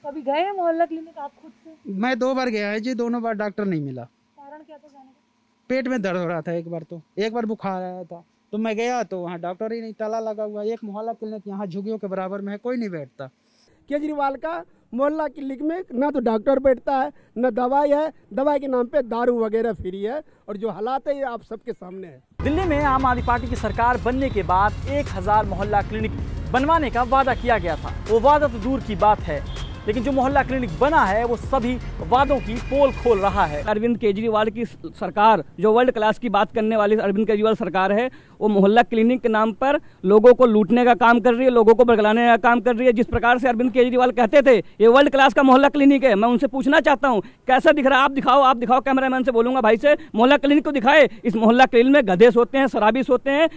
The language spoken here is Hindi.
कभी गए हैं मोहल्ला क्लिनिक आप खुद से? मैं 2 बार गया है जी, दोनों बार डॉक्टर नहीं मिला। कारण क्या था जाने का? पेट में दर्द हो रहा था एक बार बुखार आया था तो मैं गया तो वहाँ डॉक्टर ही नहीं, ताला लगा हुआ। एक मोहल्ला क्लिनिक यहाँ झुग्गियों के बराबर में है, कोई नहीं बैठता। केजरीवाल का मोहल्ला क्लिनिक में ना तो डॉक्टर बैठता है, ना दवाई है, दवाई के नाम पे दारू वगैरह फ्री है, और जो हालात है ये आप सबके सामने है। दिल्ली में आम आदमी पार्टी की सरकार बनने के बाद 1000 मोहल्ला क्लिनिक बनवाने का वादा किया गया था। वो वादा तो दूर की बात है, लेकिन जो मोहल्ला क्लिनिक बना है वो सभी वादों की पोल खोल रहा है। अरविंद केजरीवाल की सरकार, जो वर्ल्ड क्लास की बात करने वाली अरविंद केजरीवाल सरकार है, वो मोहल्ला क्लिनिक के नाम पर लोगों को लूटने का काम कर रही है, लोगों को बरगलाने का काम कर रही है। जिस प्रकार से अरविंद केजरीवाल कहते थे ये वर्ल्ड क्लास का मोहल्ला क्लिनिक है, मैं उनसे पूछना चाहता हूँ कैसा दिख रहा है? आप दिखाओ। कैमरामैन से बोलूंगा भाई से मोहल्ला क्लिनिक को दिखाए। इस मोहल्ला क्लिनिक में गधे सोते हैं, शराबी सोते हैं,